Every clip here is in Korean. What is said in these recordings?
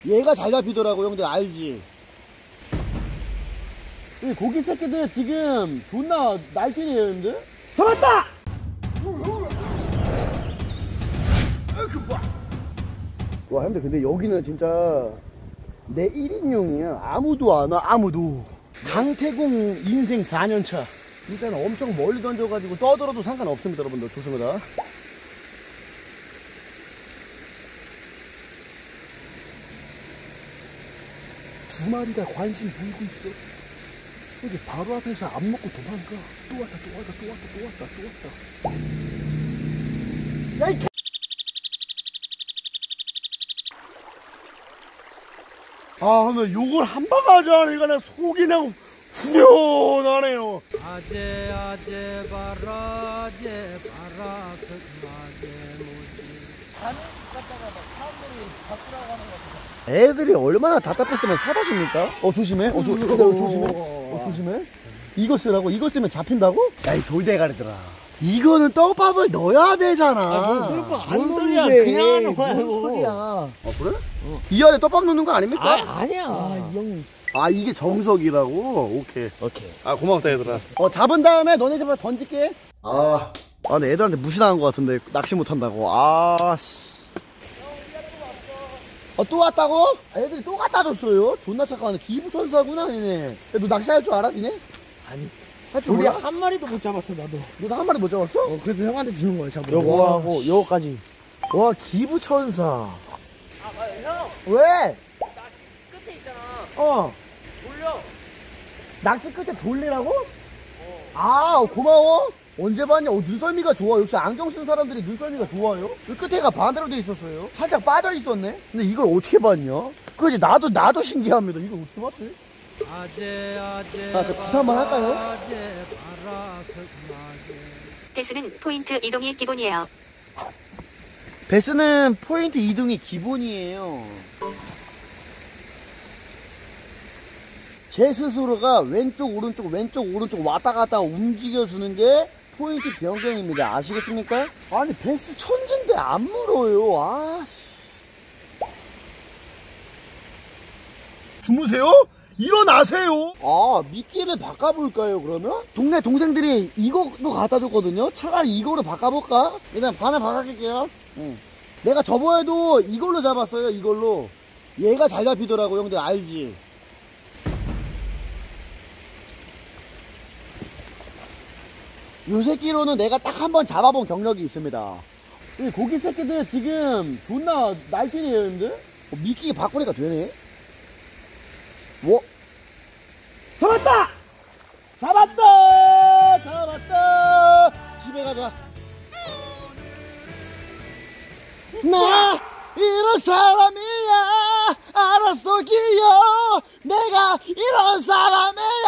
얘가 잘 잡히더라고. 형들 알지? 고기 새끼들 지금 존나 날뛰네요 형들. 잡았다! 와 형들 근데 여기는 진짜 내 1인용이야. 아무도 안 와. 아무도. 강태공 인생 4년차. 일단 엄청 멀리 던져가지고 떠들어도 상관없습니다 여러분들. 좋습니다. 두 마리가 관심 보이고 있어. 여기 바로 앞에서 안 먹고 도망가. 또 왔다 또 왔다 또 왔다 또 왔다 또 왔다. 야 이 개. 아 오늘 요걸 한 방 하자. 이거 나 속이 그냥 후련하네요. 아재 아재 바라제 바라서 마제 모지. 간 갔다가 막 사람들이 잡으라고 하는 거 같아. 애들이 얼마나 답답했으면 사다 줍니까? 조심해. 조심해. 조심해. 이거 쓰라고? 이거 쓰면 잡힌다고? 야, 이 돌대가리들아. 이거는 떡밥을 넣어야 되잖아. 떡밥 뭔 소리야? 소리야? 그냥 하는 거야. 뭔 소리야? 그래? 이 안에 떡밥 넣는 거 아닙니까? 아니야. 이 형. 이게 정석이라고? 오케이. 오케이. 고맙다, 얘들아. 잡은 다음에 너네 집에 던질게. 근데 애들한테 무시당한 것 같은데, 낚시 못한다고. 씨. 또 왔다고? 애들이 또 갖다 줬어요? 존나 착하네. 기부천사구나, 니네. 너 낚시 할 줄 알아, 니네? 아니. 할 줄 우리 몰라? 한 마리도 못 잡았어 나도. 너 한 마리 못 잡았어? 그래서 형한테 주는 거야 잡으러. 요거하고 요거까지. 와, 기부천사. 형. 왜? 끝에 있잖아. 돌려. 낚시 끝에 돌리라고? 고마워. 언제 봤냐? 눈썰미가 좋아. 역시 안경 쓴 사람들이 눈썰미가 좋아요. 그 끝에가 반대로 돼 있었어요. 살짝 빠져 있었네. 근데 이걸 어떻게 봤냐? 그지? 나도 신기합니다. 이걸 어떻게 봤지? 아재 아재. 자, 구타 한번 할까요? 아재 바라서 마제. 배수는 포인트 이동이 기본이에요. 배스는 포인트 이동이 기본이에요. 제 스스로가 왼쪽 오른쪽 왔다 갔다 움직여주는 게 포인트 변경입니다. 아시겠습니까? 아니 배스 천진데 안 물어요. 주무세요? 일어나세요. 미끼를 바꿔볼까요 그러면? 동네 동생들이 이거도 갖다 줬거든요. 차라리 이거로 바꿔볼까? 일단 반을 바꿔볼게요. 내가 저번에도 이걸로 잡았어요. 이걸로. 얘가 잘 잡히더라고. 형들 알지? 요 새끼로는 내가 딱 한 번 잡아본 경력이 있습니다. 고기 새끼들 지금 존나 날뛰네요 형들. 미끼 바꾸니까 되네. 잡았다! 집에 가자. 나 이런 사람이야. 알았어 기여. 내가 이런 사람이야.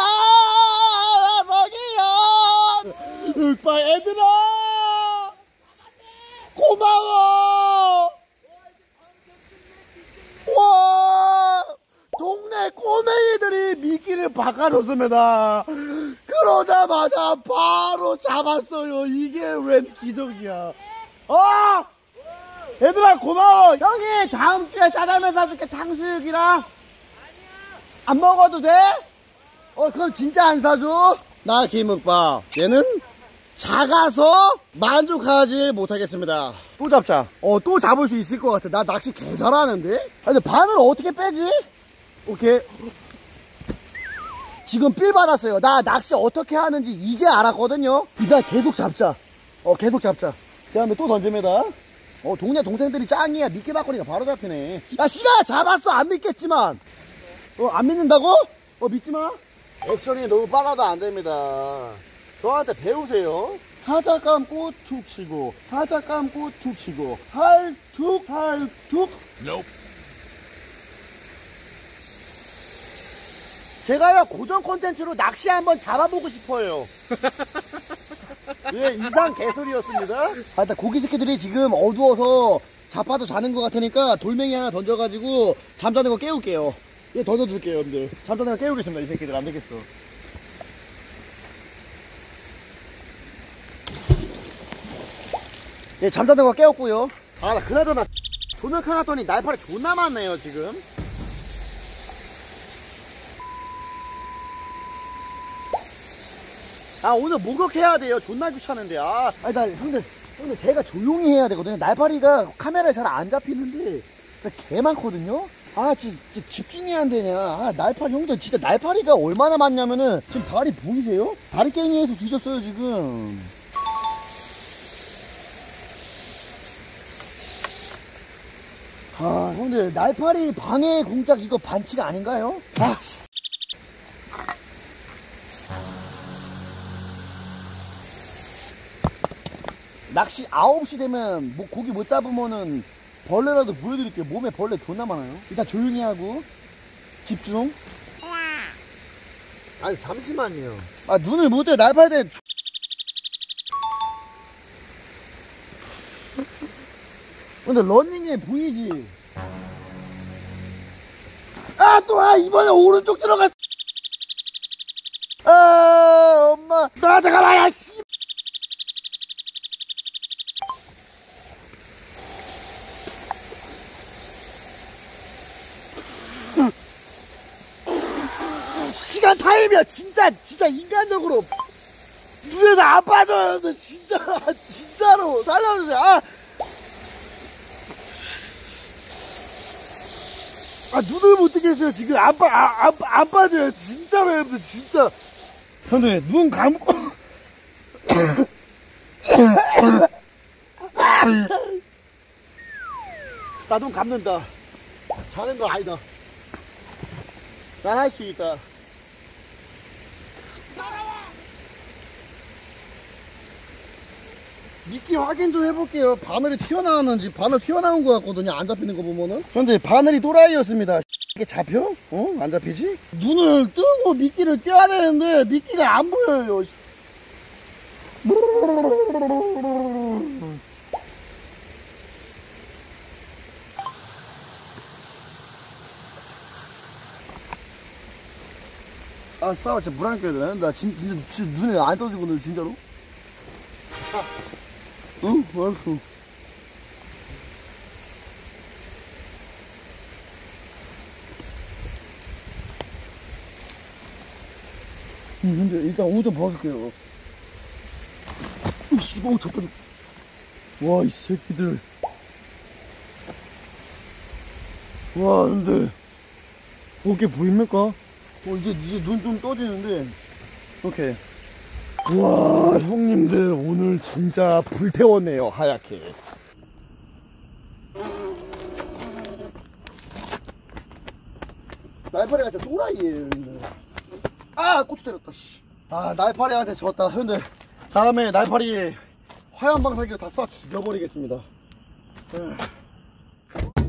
윽바 애들아 고마워. 와 동네 꼬맹이들이 미끼를 바꿔줬습니다. 그러자마자 바로 잡았어요. 이게 웬 기적이야. 얘들아 고마워. 형이 다음 주에 짜장면 사줄게. 탕수육이랑. 안 먹어도 돼? 그럼 진짜 안 사줘? 나 김흑박. 얘는 작아서 만족하지 못하겠습니다. 또 잡자. 또 잡을 수 있을 것 같아. 나 낚시 개 잘하는데? 근데 바늘 어떻게 빼지? 오케이. 지금 삘 받았어요. 나 낚시 어떻게 하는지 이제 알았거든요. 일단 계속 잡자. 계속 잡자. 그 다음에 또 던집니다. 동네 동생들이 짱이야. 미끼 바꾸니까 바로 잡히네. 야, 시가 잡았어. 안 믿겠지만. 안 믿는다고? 믿지마. 액션이 너무 빨라도 안 됩니다. 저한테 배우세요. 살짝 감고 툭 치고, 살짝 감고 툭 치고, 살툭. Nope. 제가요 고정 콘텐츠로 낚시 한번 잡아보고 싶어요. 예, 이상 개소리였습니다. 일단 고기 새끼들이 지금 어두워서 자빠도 자는 것 같으니까 돌멩이 하나 던져가지고 잠자는 거 깨울게요. 예, 던져줄게요 여러분들. 잠자는 거 깨우겠습니다. 이 새끼들 안되겠어. 예, 잠자는 거 깨웠고요. 나 그나저나 조명 켜놨더니 날파리 존나 많네요 지금. 아, 오늘 목욕해야 돼요. 존나 귀찮은데. 아니, 형들, 제가 조용히 해야 되거든요. 날파리가 카메라에 잘 안 잡히는데, 진짜 개 많거든요? 진짜 집중이 안 되냐. 날파리, 형들, 진짜 날파리가 얼마나 많냐면은, 지금 다리 보이세요? 다리 깽이에서 뒤졌어요, 지금. 형들, 날파리 방해 공작 이거 반칙 아닌가요? 낚시 9시 되면 뭐 고기 못 잡으면은 벌레라도 보여드릴게요. 몸에 벌레 존나 많아요. 일단 조용히 하고 집중. 아니 잠시만요. 눈을 못 떠요. 날파리 근데 런닝에 보이지? 이번에 오른쪽 들어갔어. 엄마. 잠깐만, 야, 씨. 시간 타이면 진짜 인간적으로 눈에서 안 빠져요. 진짜로 살려주세요. 눈을 못 뜨겠어요. 지금 안 빠져요. 진짜로 여러분들, 진짜. 형들, 눈 감고. 나 눈 감는다. 자는 거 아니다. 난 할 수 있다. 미끼 확인 좀 해볼게요. 바늘이 튀어나왔는지. 바늘 튀어나온 것 같거든요. 안 잡히는 거 보면은. 근데 바늘이 또라이였습니다. 이게 잡혀? 안 잡히지? 눈을 뜨고 미끼를 떼야 되는데 미끼가 안 보여요. 싸워. 진짜 물 안 껴야 되나? 나 진짜 눈에 안 떠지거든, 진짜로. 자. 응? 알았어. 근데 일단 옷 좀 벗을게요. 잠깐. 와, 이 새끼들. 와, 근데 어깨 보입니까? 이제 눈 좀 떠지는데. 오케이. 와, 형님들 오늘 진짜 불태웠네요, 하얗게. 날파리가 진짜 또라이예요, 형님들. 고추 때렸다, 씨. 날파리한테 졌다. 형님들, 다음에 날파리 화염방사기로 다 쏴 죽여버리겠습니다.